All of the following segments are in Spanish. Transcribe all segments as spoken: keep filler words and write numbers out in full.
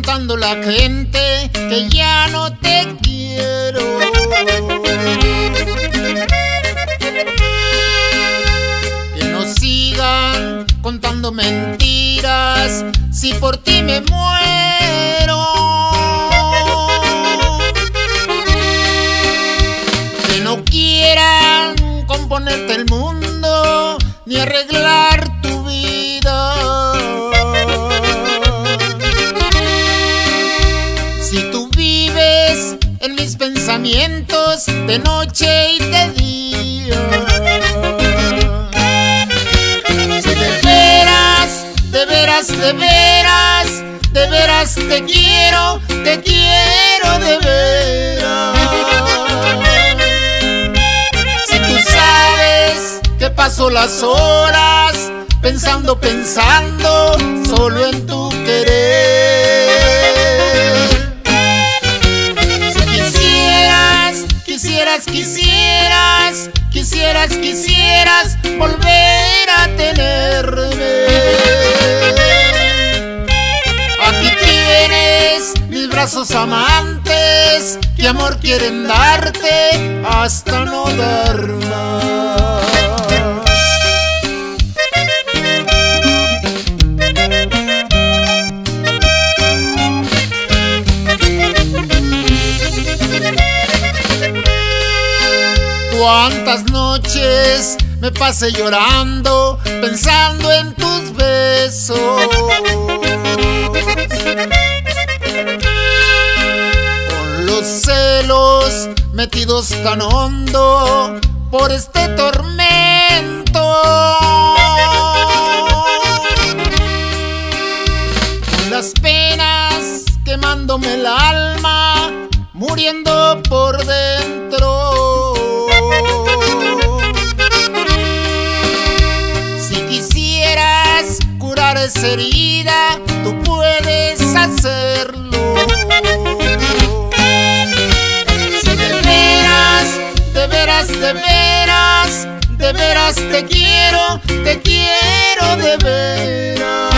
contando la gente que ya no te quiero. Que no sigan contando mentiras, si por ti me muero. Que no quieran componerte el mundo ni arreglar tu vida. Si tú vives en mis pensamientos de noche y de día. Si de veras, de veras, de veras, de veras te quiero, te quiero de veras. Si tú sabes que paso las horas pensando, pensando solo en tu querer. Si quisieras, quisieras, quisieras, quisieras, quisieras volver a tenerme. Aquí tienes mis brazos amantes, que amor quieren darte hasta no dar más. Cuántas noches me pasé llorando, pensando en tus besos. Con los celos metidos tan hondo por este tormento. Con las penas quemándome el alma, muriendo por dentro. Si quisieras curar esa herida, tú puedes hacerlo. Si de veras, de veras, de veras, de veras te quiero, te quiero de veras.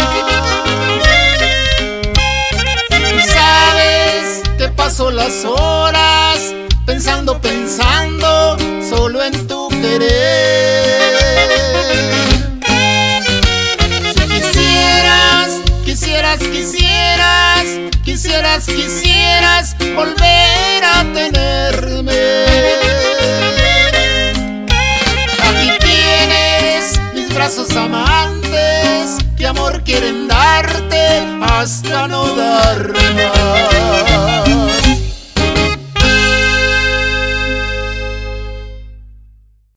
Tú sabes que paso las horas pensando, pensando solo en tu querer. Si quisieras, quisieras, quisieras, quisieras, quisieras volver a tenerme. Aquí tienes mis brazos amantes, que amor quieren darte hasta no dar más.